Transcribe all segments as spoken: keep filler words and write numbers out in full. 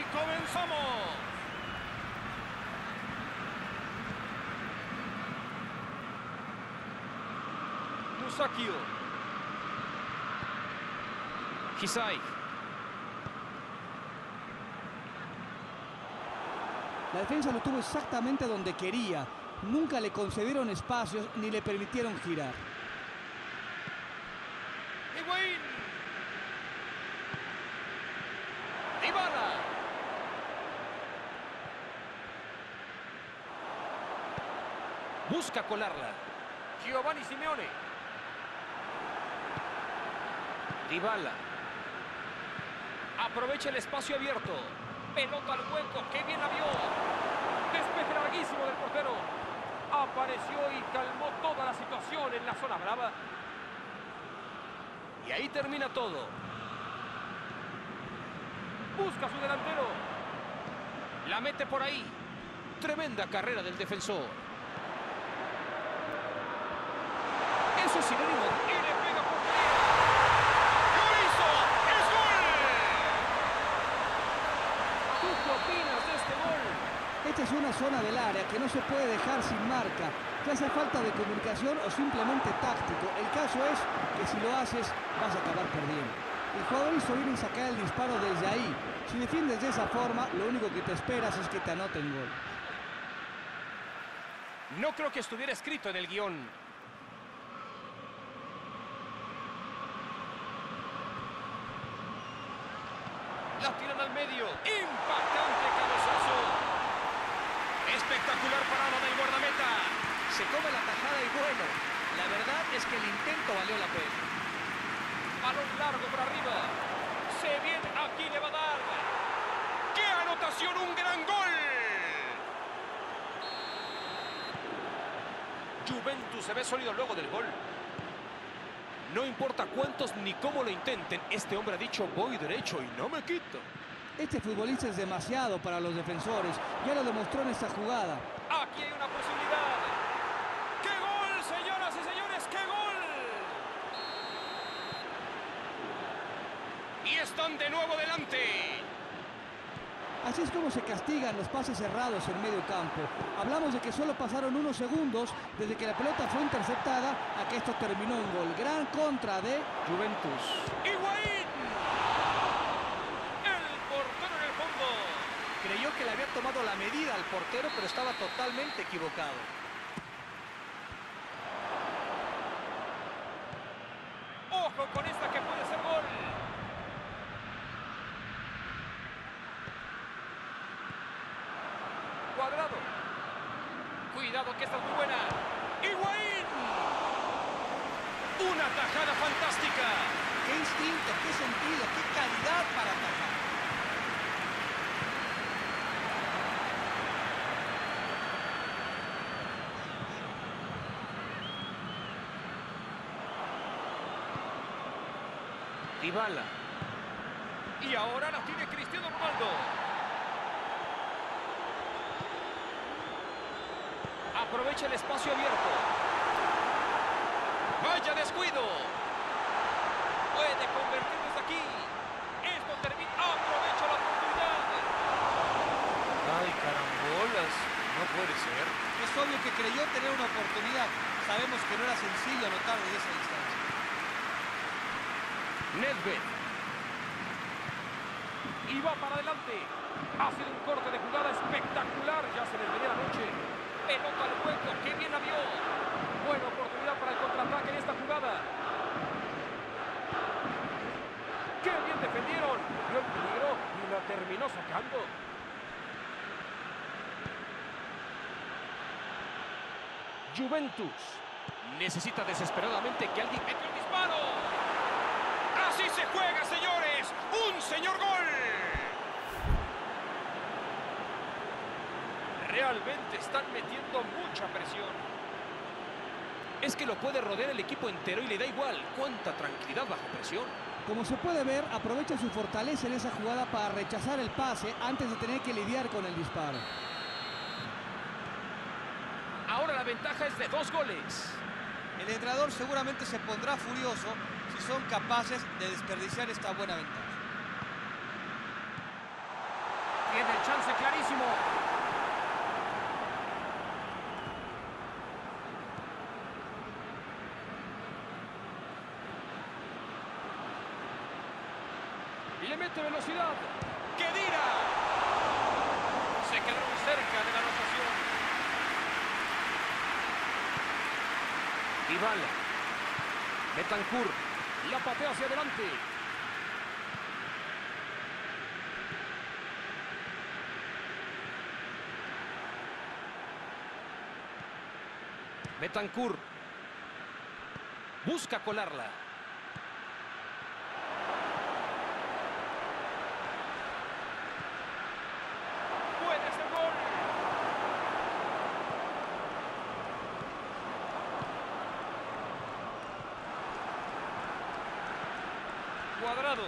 ¡Comenzamos! Musakio. Hisai. La defensa lo tuvo exactamente donde quería. Nunca le concedieron espacios ni le permitieron girar. Higuaín. Dybala. Busca colarla. Giovanni Simeone. Dybala. Aprovecha el espacio abierto. Pelota al hueco. ¡Qué bien la vio! Despeje larguísimo del portero. Apareció y calmó toda la situación en la zona brava. Y ahí termina todo. Busca a su delantero. La mete por ahí. Tremenda carrera del defensor. Eso es sinónimo. Y le pega por ¡lo hizo! ¡Es gol! ¿Tú qué opinas de este gol? Esta es una zona del área que no se puede dejar sin marca. Ya sea falta de comunicación o simplemente táctico. El caso es que si lo haces, vas a acabar perdiendo. El jugador hizo bien en sacar el disparo desde ahí. Si defiendes de esa forma, lo único que te esperas es que te anoten gol. No creo que estuviera escrito en el guión. La tiran al medio. ¡Impactante cabezazo! Espectacular parada del guardameta. Se come la tajada y bueno, la verdad es que el intento valió la pena. Balón largo por arriba. Se viene, aquí le va a dar. ¡Qué anotación! ¡Un gran gol! Juventus se ve sólido luego del gol. No importa cuántos ni cómo lo intenten, este hombre ha dicho voy derecho y no me quito. Este futbolista es demasiado para los defensores. Ya lo demostró en esta jugada. Aquí hay una posibilidad. ¡Qué gol, señoras y señores! ¡Qué gol! Y están de nuevo delante. Así es como se castigan los pases cerrados en medio campo. Hablamos de que solo pasaron unos segundos desde que la pelota fue interceptada a que esto terminó en gol. Gran contra de Juventus. ¡Higuaín! El portero en el fondo. Creyó que le había tomado la medida al portero, pero estaba totalmente equivocado. ¡Ojo con esta que puede ser gol! Cuadrado. Cuidado que esta es muy buena. ¡Higuaín! ¡Una tajada fantástica! ¡Qué instinto, qué sentido, qué calidad para atajar! Dybala. Y ahora la tiene Cristiano Ronaldo. Aprovecha el espacio abierto. ¡Vaya descuido! Puede convertir desde aquí. Esto termina. ¡Aprovecha la oportunidad! ¡Ay, carambolas! No puede ser. Es obvio que creyó tener una oportunidad. Sabemos que no era sencillo anotar desde esa distancia. Nedved. Y va para adelante. Ha sido un corte de jugada espectacular. Ya se les venía la noche. Pelota al hueco. ¡Qué bien la vio! Buena oportunidad para el contraataque en esta jugada. ¡Qué bien defendieron! Vio el peligro y la terminó sacando. Juventus necesita desesperadamente que alguien mete el disparo. ¡Así se juega, señores! ¡Un señor gol! Realmente están metiendo mucha presión. Es que lo puede rodear el equipo entero y le da igual. ¡Cuánta tranquilidad bajo presión! Como se puede ver, aprovecha su fortaleza en esa jugada para rechazar el pase antes de tener que lidiar con el disparo. Ahora la ventaja es de dos goles. El entrenador seguramente se pondrá furioso si son capaces de desperdiciar esta buena ventaja. Tiene el chance clarísimo. Y le mete velocidad. ¡Khedira! Se quedaron cerca de la anotación. Dybala. Bentancur. La patea hacia adelante. Bentancur. Busca colarla. Puede ser gol. Cuadrado.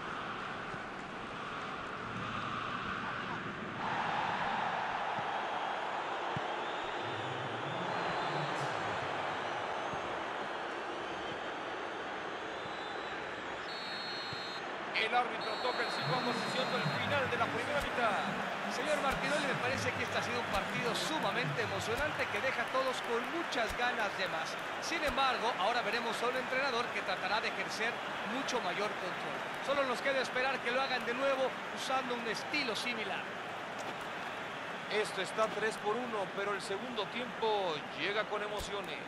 El árbitro toca el silbato anunciando el final de la primera mitad. Señor Martinoli, me parece que este ha sido un partido sumamente emocionante que deja a todos con muchas ganas de más. Sin embargo, ahora veremos a un entrenador que tratará de ejercer mucho mayor control. Solo nos queda esperar que lo hagan de nuevo usando un estilo similar. Esto está tres por uno, pero el segundo tiempo llega con emociones.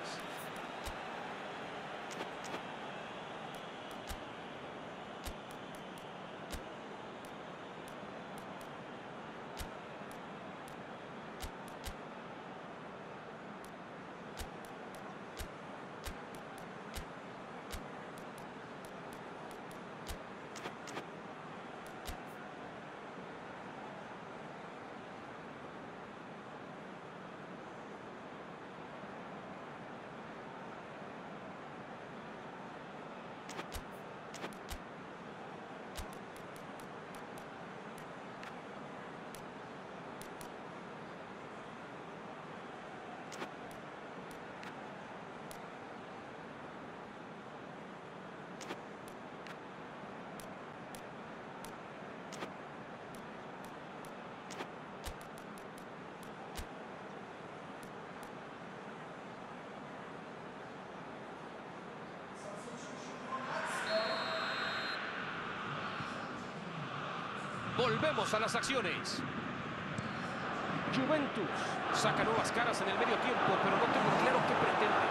Volvemos a las acciones. Juventus saca nuevas caras en el medio tiempo, pero no tengo claro qué pretende.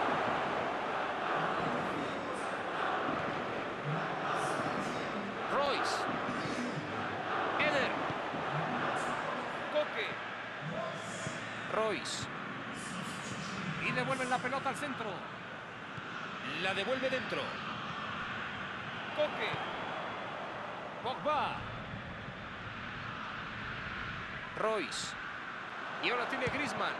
Royce. Eder. Coque. Royce. Y devuelven la pelota al centro. La devuelve dentro. Coque. Pogba. Royce. Y ahora tiene Griezmann.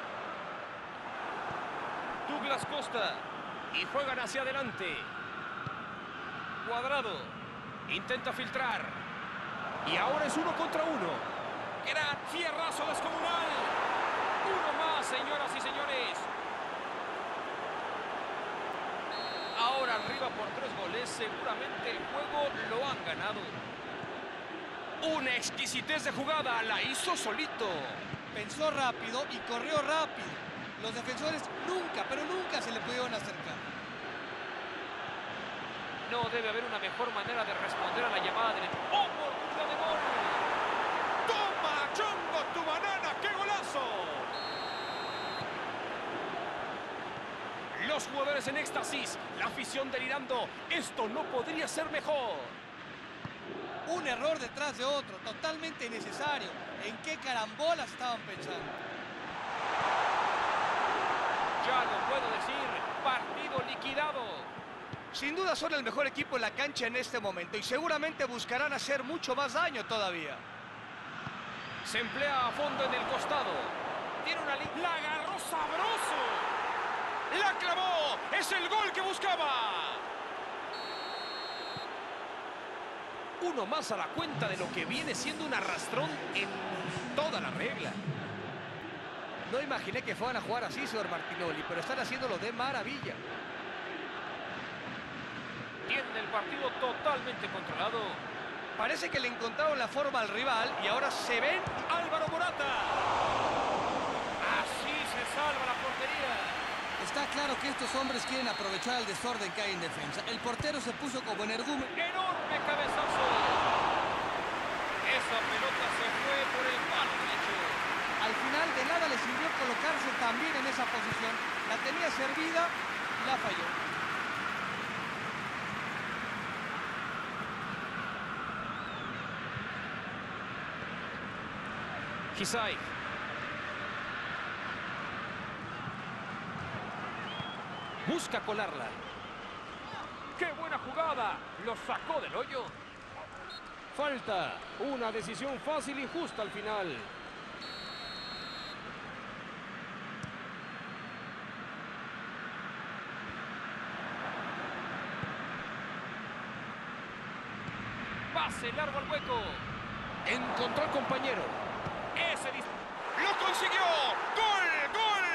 Douglas Costa. Y juegan hacia adelante. Cuadrado. Intenta filtrar. Y ahora es uno contra uno. Gran fierrazo descomunal. Uno más, señoras y señores. Ahora arriba por tres goles. Seguramente el juego lo han ganado. Una exquisitez de jugada, la hizo solito. Pensó rápido y corrió rápido. Los defensores nunca, pero nunca se le pudieron acercar. No debe haber una mejor manera de responder a la llamada del oportunidad de gol. ¡Toma, Chongo, tu banana! ¡Qué golazo! Los jugadores en éxtasis, la afición delirando. Esto no podría ser mejor. Un error detrás de otro, totalmente innecesario. ¿En qué carambolas estaban pensando? Ya lo puedo decir, partido liquidado. Sin duda son el mejor equipo en la cancha en este momento y seguramente buscarán hacer mucho más daño todavía. Se emplea a fondo en el costado. Tiene una línea. ¡La agarró sabroso! ¡La clavó! ¡Es el gol que buscaba! Uno más a la cuenta de lo que viene siendo un arrastrón en toda la regla. No imaginé que fueran a jugar así, señor Martinoli, pero están haciéndolo de maravilla. Tienen el partido totalmente controlado. Parece que le encontraron la forma al rival y ahora se ven. Álvaro Morata. Así se salva la portería. Está claro que estos hombres quieren aprovechar el desorden que hay en defensa. El portero se puso como energúmeno. Enorme cabezazo. Esa pelota se fue por el palo derecho. Al final de nada le sirvió colocarse también en esa posición. La tenía servida y la falló. Kisay. Busca colarla. ¡Qué buena jugada! Lo sacó del hoyo. Falta. Una decisión fácil y justa al final. Pase largo al hueco. Encontró al compañero. Ese dis... ¡Lo consiguió! ¡Gol! ¡Gol!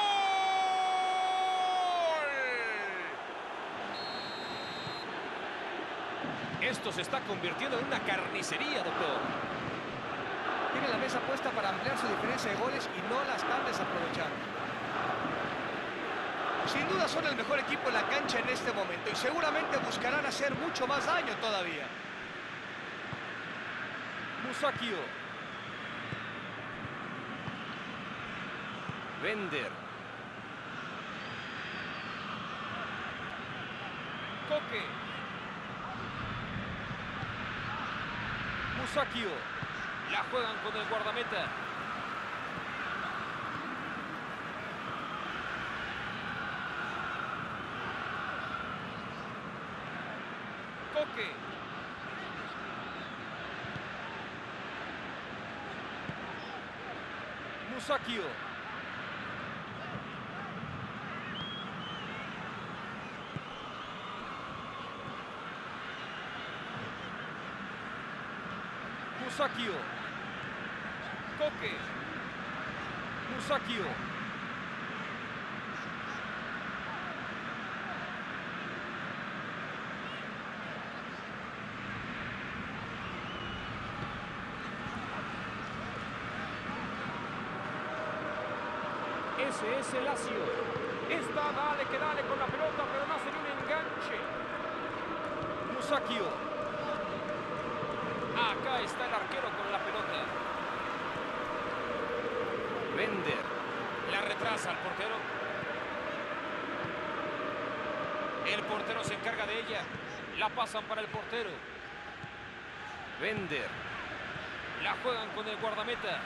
¡Gol! Esto se está convirtiendo en una carnicería, doctor. Tiene la mesa puesta para ampliar su diferencia de goles y no la están desaprovechando. Sin duda son el mejor equipo en la cancha en este momento y seguramente buscarán hacer mucho más daño todavía. Musakio. Bender. Coque. Musakio. La juegan con el guardameta. Coque. Musakio. Musakio. Coque. Musakio. Ese es el Lazio. Está dale que dale con la pelota, pero no hace ni un enganche. Musakio. Acá está el arquero con la pelota. Bender. La retrasa al portero. El portero se encarga de ella. La pasan para el portero. Bender. La juegan con el guardameta.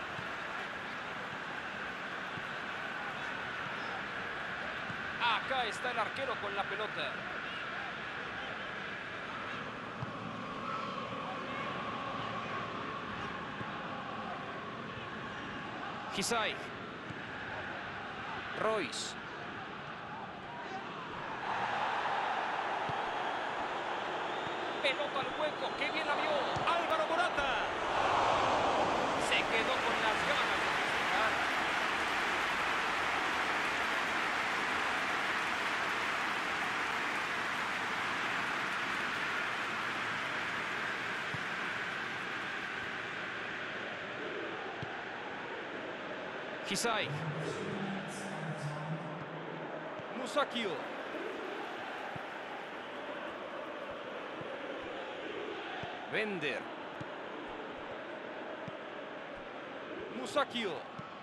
Acá está el arquero con la pelota. Kisay. Royce. Pelota al hueco. ¡Qué bien la vio! Álvaro Morata. Se quedó con las ganas de festejar. Kisay. Musakio. Bender. Musakio.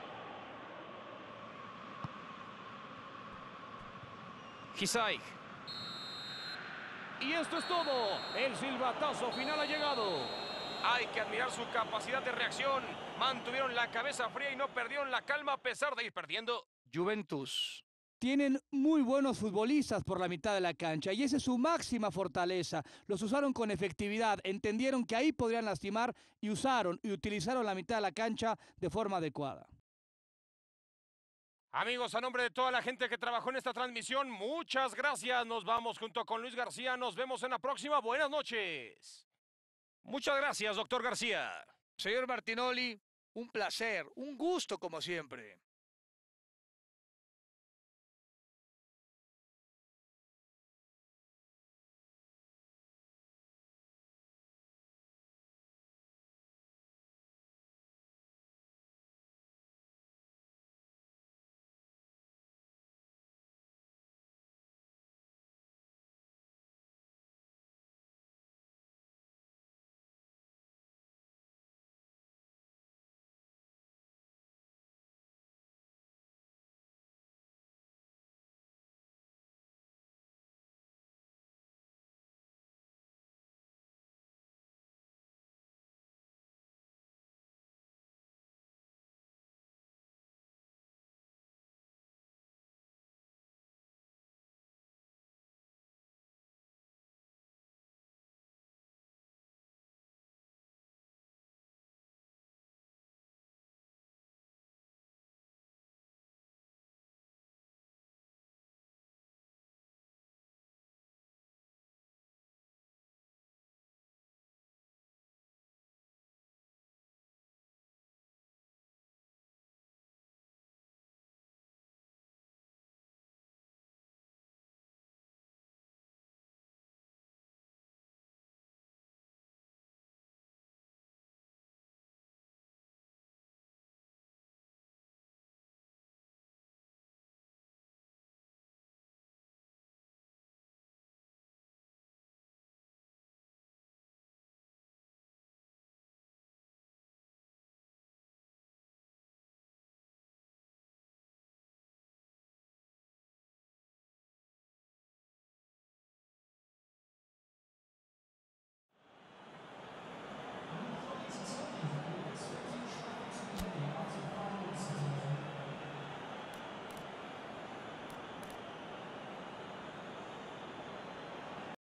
Kisay. Y esto es todo. El silbatazo final ha llegado. Hay que admirar su capacidad de reacción. Mantuvieron la cabeza fría y no perdieron la calma a pesar de ir perdiendo. Juventus. Tienen muy buenos futbolistas por la mitad de la cancha y esa es su máxima fortaleza. Los usaron con efectividad, entendieron que ahí podrían lastimar y usaron y utilizaron la mitad de la cancha de forma adecuada. Amigos, a nombre de toda la gente que trabajó en esta transmisión, muchas gracias. Nos vamos junto con Luis García. Nos vemos en la próxima. Buenas noches. Muchas gracias, doctor García. Señor Martinoli, un placer, un gusto como siempre.